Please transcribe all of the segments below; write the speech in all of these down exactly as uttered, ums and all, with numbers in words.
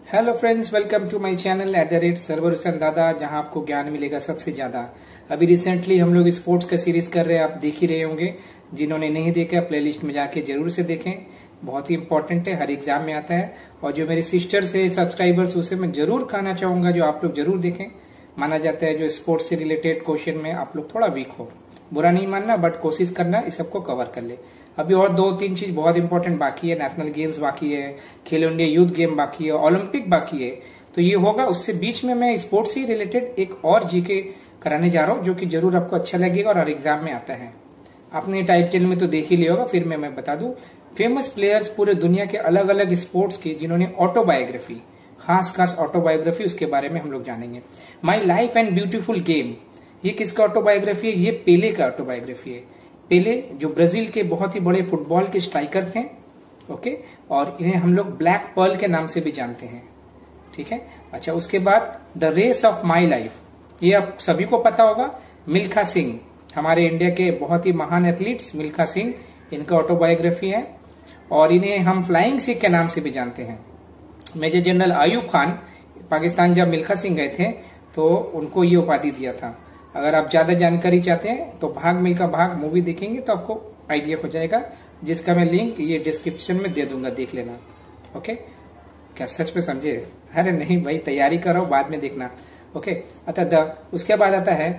Hello friends, welcome to my channel at the rate server Hussain Dada, जहां आपको ज्ञान मिलेगा सबसे ज्यादा। अभी रिसेंटली हम लोग स्पोर्ट्स का सीरीज कर रहे हैं, आप देख ही रहे होंगे। जिन्होंने नहीं देखा प्लेलिस्ट में जाके जरूर से देखें, बहुत ही इंपॉर्टेंट है, हर एग्जाम में आता है। और जो मेरे सिस्टर्स है सब्सक्राइबर्स, उसे मैं जरूर कहना चाहूंगा जो आप लोग जरूर देखें। माना जाता है जो स्पोर्ट्स से रिलेटेड क्वेश्चन में आप लोग थोड़ा वीक हो, बुरा नहीं मानना, बट कोशिश करना इस सबको कवर कर ले। अभी और दो तीन चीज बहुत इंपॉर्टेंट बाकी है, नेशनल गेम्स बाकी है, खेलो इंडिया यूथ गेम बाकी है, ओलंपिक बाकी है, तो ये होगा। उससे बीच में मैं स्पोर्ट्स से रिलेटेड एक और जीके कराने जा रहा हूँ, जो कि जरूर आपको अच्छा लगेगा और हर एग्जाम में आता है। आपने टाइटल में तो देख ही लिया होगा, फिर मैं मैं बता दूं। फेमस प्लेयर्स पूरे दुनिया के अलग अलग स्पोर्ट्स के, जिन्होंने ऑटोबायोग्राफी, खास खास ऑटोबायोग्राफी, उसके बारे में हम लोग जानेंगे। My life and beautiful game, ये किसका ऑटोबायोग्राफी है? ये पेले का ऑटोबायोग्राफी है। पेले जो ब्राजील के बहुत ही बड़े फुटबॉल के स्ट्राइकर थे, ओके, और इन्हें हम लोग ब्लैक पर्ल के नाम से भी जानते हैं, ठीक है। अच्छा, उसके बाद the race of my life, ये आप सभी को पता होगा। मिल्खा सिंह, हमारे इंडिया के बहुत ही महान एथलीट्स मिल्खा सिंह, इनका ऑटोबायोग्राफी है। और इन्हें हम फ्लाइंग सिख के नाम से भी जानते हैं। मेजर जनरल आयूब खान, पाकिस्तान जब मिल्खा सिंह गए थे तो उनको ये उपाधि दिया था। अगर आप ज्यादा जानकारी चाहते हैं तो भाग मिल्खा भाग मूवी देखेंगे तो आपको आइडिया हो जाएगा, जिसका मैं लिंक ये डिस्क्रिप्शन में दे दूंगा, देख लेना, ओके। क्या सच में समझे? अरे नहीं भाई, तैयारी करो, बाद में देखना, ओके। अच्छा, द उसके बाद आता है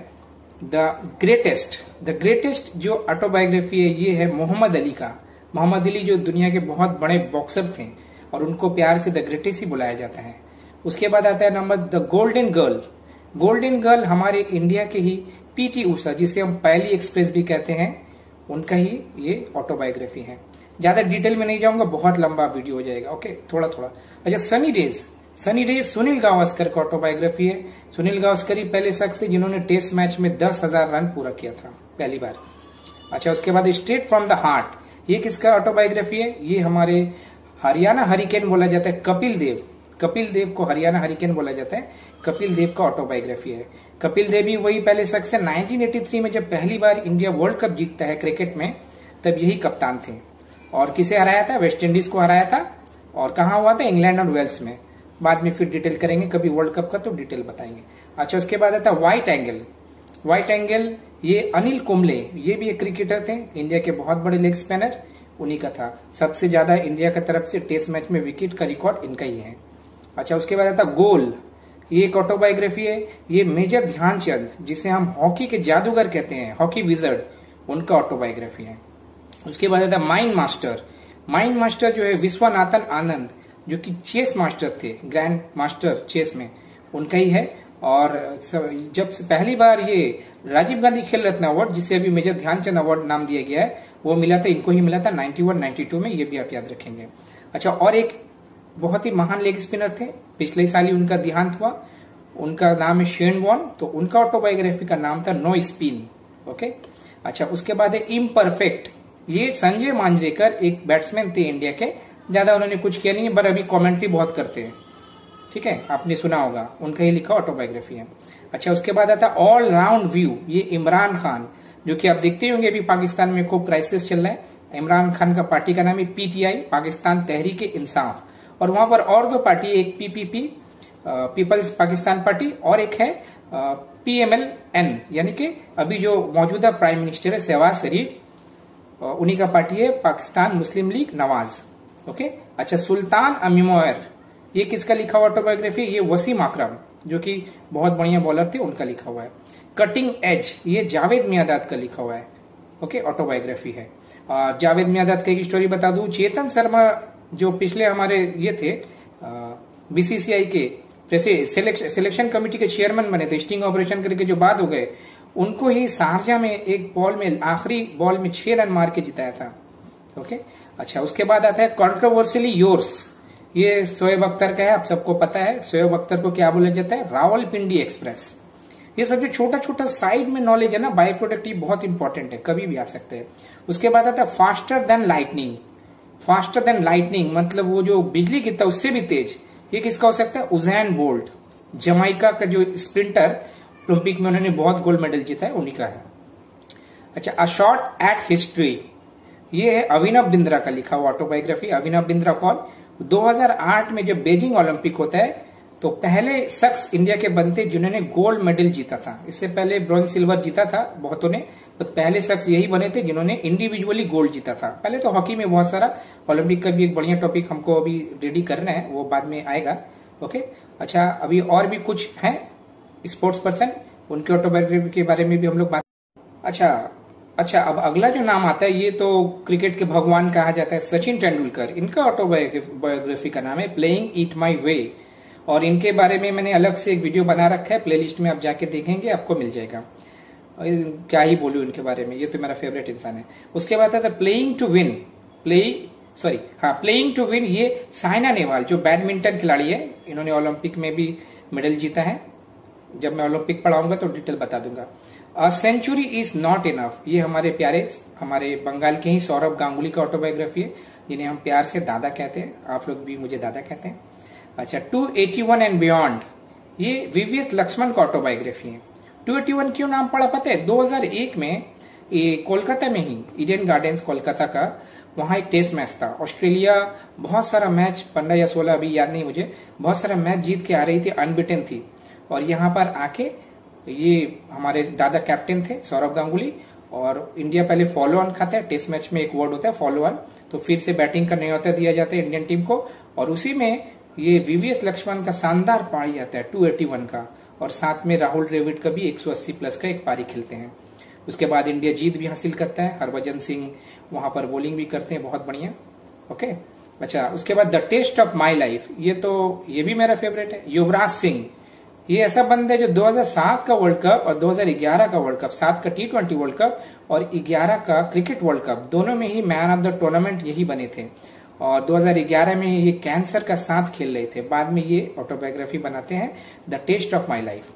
द ग्रेटेस्ट। द ग्रेटेस्ट जो ऑटोबायोग्राफी है ये है मोहम्मद अली का। मोहम्मद अली जो दुनिया के बहुत बड़े बॉक्सर थे और उनको प्यार से द ग्रेटेस्ट ही बुलाया जाता है। उसके बाद आता है number the golden girl. Golden girl हमारे इंडिया के ही पीटी उषा, जिसे हम पहली एक्सप्रेस भी कहते हैं, उनका ही ये ऑटोबायोग्राफी है। ज्यादा डिटेल में नहीं जाऊंगा, बहुत लंबा वीडियो हो जाएगा, ओके, थोड़ा थोड़ा। अच्छा, sunny days. Sunny days Sunil Gavaskar का ऑटोबायोग्राफी है। सुनील गावस्कर ही पहले शख्स थे जिन्होंने टेस्ट मैच में दस हजार रन पूरा किया था पहली बार। अच्छा, उसके बाद स्ट्रेट फ्रॉम द हार्ट, ये किसका ऑटोबायोग्राफी है? ये हमारे हरियाणा हरिकेन बोला जाता है, कपिल देव। कपिल देव को हरियाणा हरिकेन बोला जाता है, कपिल देव का ऑटोबायोग्राफी है। कपिल देव ही वही पहले शख्स है, नाइनटीन एटी थ्री में जब पहली बार इंडिया वर्ल्ड कप जीतता है क्रिकेट में, तब यही कप्तान थे। और किसे हराया था? वेस्ट इंडीज को हराया था। और कहां हुआ था? इंग्लैंड और वेल्स में। बाद में फिर डिटेल करेंगे, कभी वर्ल्ड कप का तो डिटेल बताएंगे। अच्छा, उसके बाद आता व्हाइट एंगल। व्हाइट एंगल ये अनिल कुंबले, ये भी एक क्रिकेटर थे, इंडिया के बहुत बड़े लेग स्पिनर, उन्हीं का था। सबसे ज्यादा इंडिया की तरफ से टेस्ट मैच में विकेट का रिकॉर्ड इनका ही है। अच्छा, उसके बाद आता गोल, ये एक ऑटोबायोग्राफी है। ये मेजर ध्यानचंद, जिसे हम हॉकी के जादूगर कहते हैं, हॉकी विजर्ड, उनका ऑटोबायोग्राफी है। उसके बाद आता माइंड मास्टर। माइंड मास्टर जो है विश्वनाथन आनंद, जो कि चेस मास्टर थे, ग्रैंड मास्टर चेस में, उनका ही है। और जब से पहली बार ये राजीव गांधी खेल रत्न अवार्ड, जिसे अभी मेजर ध्यानचंद अवार्ड नाम दिया गया है, वो मिला था, इनको ही मिला था नाइन्टी वन नाइन्टी टू में, ये भी आप याद रखेंगे। अच्छा, और एक बहुत ही महान लेग स्पिनर थे, पिछले साल ही उनका देहांत हुआ, उनका नाम है शेन वॉर्न, तो उनका ऑटोबायोग्राफी का नाम था नो स्पिन, ओके। अच्छा, उसके बाद है इम्परफेक्ट। ये संजय मांजरेकर एक बैट्समैन थे इंडिया के, ज्यादा उन्होंने कुछ किया नहीं है, पर अभी कॉमेंट्री बहुत करते हैं, ठीक है, आपने सुना होगा, उनका ही लिखा ऑटोबायोग्राफी है। अच्छा, उसके बाद आता ऑल राउंड व्यू। ये इमरान खान, जो कि आप देखते होंगे अभी पाकिस्तान में खूब क्राइसिस चल रहा है। इमरान खान का पार्टी का नाम है पीटीआई, पाकिस्तान तहरीक इंसाफ, और वहां पर और दो पार्टी, एक पीपीपी, पीपल्स पाकिस्तान पार्टी, और एक है पीएमएल-एन, यानी कि अभी जो मौजूदा प्राइम मिनिस्टर है शहबाज शरीफ, उन्हीं का पार्टी है Pakistan Muslim League Nawaz, okay. अच्छा, सुल्तान अमीमोयर, ये किसका लिखा हुआ ऑटोबायोग्राफी? ये वसीम अकरम, जो कि बहुत बढ़िया बॉलर थे, उनका लिखा हुआ है। कटिंग एज, ये जावेद मियादाद का लिखा हुआ है, ओके, ऑटोबायोग्राफी है। जावेद मियादाद का एक स्टोरी बता दूं, चेतन शर्मा जो पिछले हमारे ये थे बीसीसीआई के सिलेक्शन कमेटी के चेयरमैन बने थे, स्टिंग ऑपरेशन करके जो बाद हो गए, उनको ही शारजा में एक बॉल में, आखिरी बॉल में छह रन मार के जिताया था, ओके। अच्छा, उसके बाद आता है कॉन्ट्रोवर्शियली योर्स। ये शोएब अख्तर का है, आप सबको पता है शोएब अख्तर को क्या बोला जाता है? रावलपिंडी एक्सप्रेस। ये सब जो छोटा छोटा साइड में नॉलेज है ना, बाय प्रोडक्ट, ये बहुत इंपॉर्टेंट है, कभी भी आ सकते हैं। उसके बाद आता है faster than lightning. Faster than lightning मतलब वो जो बिजली गिरता है उससे भी तेज। ये किसका हो सकता है? उजैन बोल्ट, जमाइका का जो स्प्रिंटर, ओलंपिक में उन्होंने बहुत गोल्ड मेडल जीता है, उन्हीं का है। अच्छा, अ शॉट एट हिस्ट्री, ये है अभिनव बिंद्रा का लिखा हुआ ऑटोबायोग्राफी। अभिनव बिंद्रा कौन? दो हज़ार आठ में जब बीजिंग ओलंपिक होता है तो पहले शख्स इंडिया के बनते जिन्होंने गोल्ड मेडल जीता था। इससे पहले ब्रॉन्ज सिल्वर जीता था बहुतों ने, तो पहले शख्स यही बने थे जिन्होंने इंडिविजुअली गोल्ड जीता था। पहले तो हॉकी में बहुत सारा, ओलंपिक का भी एक बढ़िया टॉपिक हमको अभी रेडी करना है, वो बाद में आएगा। ओके, अच्छा अभी और भी कुछ है स्पोर्ट्स पर्सन, उनके ऑटोबायोग्राफी के बारे में भी हम लोग बात। अच्छा अच्छा अब अगला जो नाम आता है ये तो क्रिकेट के भगवान कहा जाता है, सचिन तेंदुलकर। इनका ऑटोबायोग्राफी का नाम है प्लेइंग इट माई वे, और इनके बारे में मैंने अलग से एक वीडियो बना रखा है, प्लेलिस्ट में आप जाके देखेंगे आपको मिल जाएगा। क्या ही बोलूं इनके बारे में, ये तो मेरा फेवरेट इंसान है। उसके बाद आता है playing to win, play sorry हाँ प्लेइंग टू विन, ये साइना नेहवाल जो बैडमिंटन खिलाड़ी है, इन्होंने ओलंपिक में भी मेडल जीता है। जब मैं ओलंपिक पढ़ाऊंगा तो डिटेल बता दूंगा। A century is not enough, ये हमारे प्यारे हमारे बंगाल के ही सौरभ गांगुली का ऑटोबायोग्राफी है, जिन्हें हम प्यार से दादा कहते हैं, आप लोग भी मुझे दादा कहते हैं। अच्छा two eighty one and beyond, ये वीवीएस लक्ष्मण का ऑटोबायोग्राफी है। टू एटी वन क्यों नाम पड़ा पता है? दो हज़ार एक में ये कोलकाता में ही, ईडन गार्डन्स कोलकाता का, वहां एक टेस्ट मैच था। ऑस्ट्रेलिया बहुत सारा मैच, पंद्रह या सोलह अभी याद नहीं मुझे, बहुत सारा मैच जीत के आ रही थी, अनबिटन थी, और यहाँ पर आके ये हमारे दादा कैप्टन थे सौरभ गांगुली, और इंडिया पहले फॉलो ऑन खाता है, टेस्ट मैच में एक वर्ड होता है फॉलो ऑन, तो फिर से बैटिंग का न्योता दिया जाता है इंडियन टीम को, और उसी में ये वीवीएस लक्ष्मण का शानदार पारी आता है टू एटी वन का, और साथ में राहुल द्रविड़ का भी एक सौ अस्सी प्लस का एक पारी खेलते हैं। उसके बाद इंडिया जीत भी हासिल करता है, हरभजन सिंह वहां पर बॉलिंग भी करते हैं, बहुत बढ़िया। ओके, अच्छा उसके बाद the test of my life, ये तो ये भी मेरा फेवरेट है। युवराज सिंह, ये ऐसा बंदा है जो दो हज़ार सात का वर्ल्ड कप और दो हज़ार ग्यारह का वर्ल्ड कप, सात का टी ट्वेंटी वर्ल्ड कप और ग्यारह का क्रिकेट वर्ल्ड कप, दोनों में ही मैन ऑफ द टूर्नामेंट यही बने थे, और दो हज़ार ग्यारह में ये कैंसर का साथ खेल रहे थे। बाद में ये ऑटोबायोग्राफी बनाते हैं the test of my life.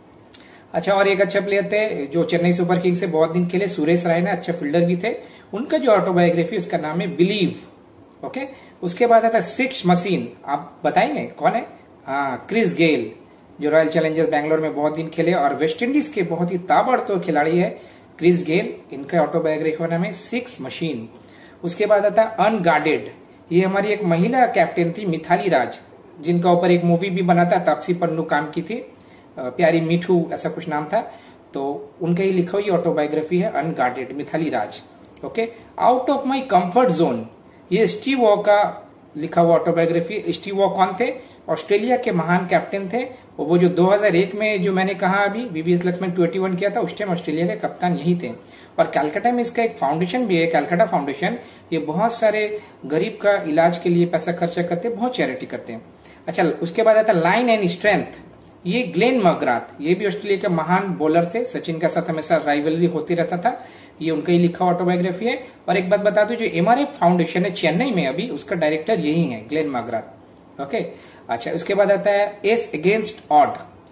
अच्छा और एक अच्छा प्लेयर थे जो चेन्नई सुपर किंग्स से बहुत दिन खेले, सुरेश रायना, अच्छे फील्डर भी थे, उनका जो ऑटोबायोग्राफी उसका नाम है बिलीव। ओके, उसके बाद आता है सिक्स मशीन, आप बताएंगे कौन है? हाँ, क्रिस गेल, जो रॉयल चैलेंजर्स बैंगलोर में बहुत दिन खेले और वेस्ट इंडीज के बहुत ही ताबड़तोड़ खिलाड़ी है क्रिस गेल, इनका ऑटोबायोग्राफी का नाम है सिक्स मशीन। उसके बाद आता है अनगार्डेड, ये हमारी एक महिला कैप्टन थी मिथाली राज, जिनका ऊपर एक मूवी भी बना था, तापसी पन्नू काम की थी, प्यारी मिठू ऐसा कुछ नाम था, तो उनका ही लिखा हुई ऑटोबायोग्राफी है unguarded, Mithali Raj. Okay, out of my comfort zone, ये स्टीव वॉ का लिखा हुआ ऑटोबायोग्राफी। स्टीव वॉ कौन थे? ऑस्ट्रेलिया के महान कैप्टन थे, और वो जो दो हज़ार एक में जो मैंने कहा अभी VVS Laxman two eighty one किया था, उस टाइम ऑस्ट्रेलिया के कप्तान यही थे। और कलकत्ता में इसका एक फाउंडेशन भी है, कलकत्ता फाउंडेशन, ये बहुत सारे गरीब का इलाज के लिए पैसा खर्चा करते हैं, बहुत चैरिटी करते हैं। अच्छा उसके बाद आता है लाइन एंड स्ट्रेंथ, ये ग्लेन मकग्राथ, ये भी ऑस्ट्रेलिया के महान बॉलर थे, सचिन के साथ हमेशा राइवलरी होती रहता था, ये उनका ही लिखा ऑटोबायोग्राफी है। और एक बात बता दूं, जो एमआरएफ फाउंडेशन है चेन्नई में अभी, उसका डायरेक्टर यही है, ग्लेन मकग्राथ। ओके, अच्छा उसके बाद आता है ace against odd,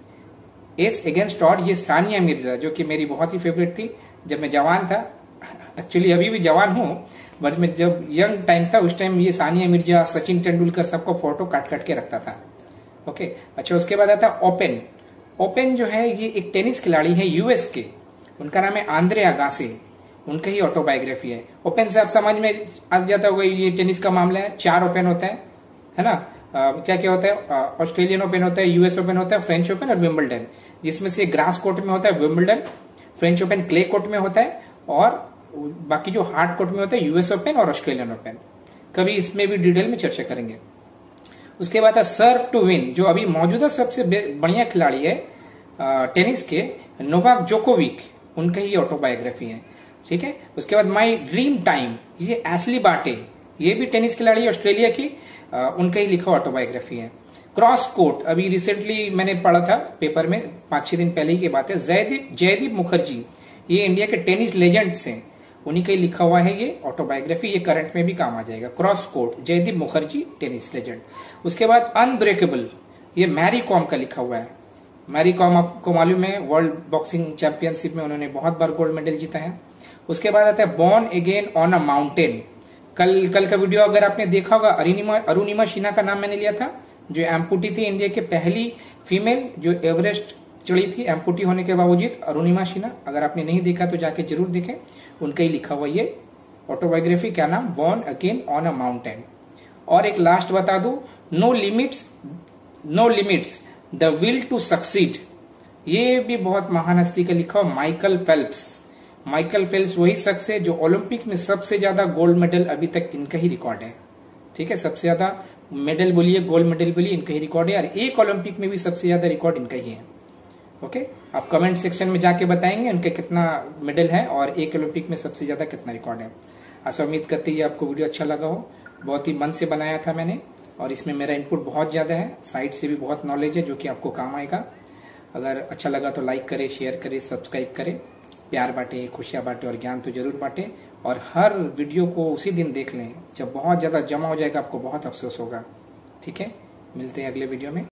ace against odd, ये सानिया मिर्जा, जो कि मेरी बहुत ही फेवरेट थी जब मैं जवान था, एक्चुअली अभी भी जवान हूं, बट मैं जब यंग टाइम था उस टाइम ये सानिया मिर्जा, सचिन तेंदुलकर सबको फोटो काट काट के रखता था। ओके, अच्छा उसके बाद आता है ओपन, ओपन जो है ये एक टेनिस खिलाड़ी है यूएस के, उनका नाम है आंद्रे अगासी, उनका ही ऑटोबायोग्राफी है। ओपन से आप समझ में आ जाता होगा, ये टेनिस का मामला है, चार ओपन होता है, है ना? Uh, क्या क्या होता है? ऑस्ट्रेलियन ओपन होता है, यूएस ओपन होता है, फ्रेंच ओपन और विंबलडन, जिसमें से ग्रास कोर्ट में होता है Wimbledon, French open clay court में होता है, और बाकी जो हार्ड कोर्ट में होता है यूएस ओपन और ऑस्ट्रेलियन ओपन। कभी इसमें भी डिटेल में चर्चा करेंगे। उसके बाद है सर्व टू विन, जो अभी मौजूदा सबसे बढ़िया खिलाड़ी है टेनिस के, नोवाक जोकोविक, उनका ही ऑटोबायोग्राफी है। ठीक है, उसके बाद माई ड्रीम टाइम, ये एशली बार्टे, ये भी टेनिस खिलाड़ी ऑस्ट्रेलिया की, आ, उनका ही लिखा ऑटोबायोग्राफी है। क्रॉस कोर्ट, अभी रिसेंटली मैंने पढ़ा था पेपर में, पांच छह दिन पहले ही की बात है, जयदीप जयदीप मुखर्जी, ये इंडिया के टेनिस लेजेंड्स हैं, उन्हीं का ही लिखा हुआ है ये ऑटोबायोग्राफी, ये करंट में भी काम आ जाएगा। Cross court, Jaideep Mukherjee, tennis legend. उसके बाद अनब्रेकेबल, ये मैरी कॉम का लिखा हुआ है। मैरी कॉम आपको मालूम है, वर्ल्ड बॉक्सिंग चैंपियनशिप में उन्होंने बहुत बार गोल्ड मेडल जीता है। उसके बाद आता है born again on a mountain, कल कल का वीडियो अगर आपने देखा होगा, अरुणिमा अरुणिमा सिन्हा का नाम मैंने लिया था, जो एम्पुटी थी, इंडिया की पहली फीमेल जो एवरेस्ट चढ़ी थी एम्पुटी होने के बावजूद, अरुणिमा सिन्हा। अगर आपने नहीं देखा तो जाके जरूर देखें, उनका ही लिखा हुआ ये ऑटोबायोग्राफी, क्या नाम? Born again on a mountain. और एक लास्ट बता दूं, no limits no limits the will to succeed, ये भी बहुत महान हस्ती का लिखा हुआ माइकल फेल्प्स। माइकल फेल्प्स वही शख्स है जो ओलंपिक में सबसे ज्यादा गोल्ड मेडल अभी तक इनका ही रिकॉर्ड है। ठीक है, सबसे ज्यादा मेडल बोलिए, गोल्ड मेडल बोलिए, इनका ही रिकॉर्ड है। और एक ओलंपिक में भी सबसे ज्यादा रिकॉर्ड इनका ही है। ओके, आप कमेंट सेक्शन में जाके बताएंगे उनके कितना मेडल है और एक ओलंपिक में सबसे ज्यादा कितना रिकॉर्ड है। ऐसा उम्मीद करते हैं आपको वीडियो अच्छा लगा हो। बहुत ही मन से बनाया था मैंने और इसमें मेरा इनपुट बहुत ज्यादा है, साइड से भी बहुत नॉलेज है जो कि आपको काम आएगा। अगर अच्छा लगा तो लाइक करें, शेयर करें, सब्सक्राइब करें, प्यार बांटे, खुशियां बांटे और ज्ञान तो जरूर बांटे। और हर वीडियो को उसी दिन देख लें जब बहुत ज्यादा जमा हो जाएगा, आपको बहुत अफसोस होगा। ठीक है, मिलते हैं अगले वीडियो में।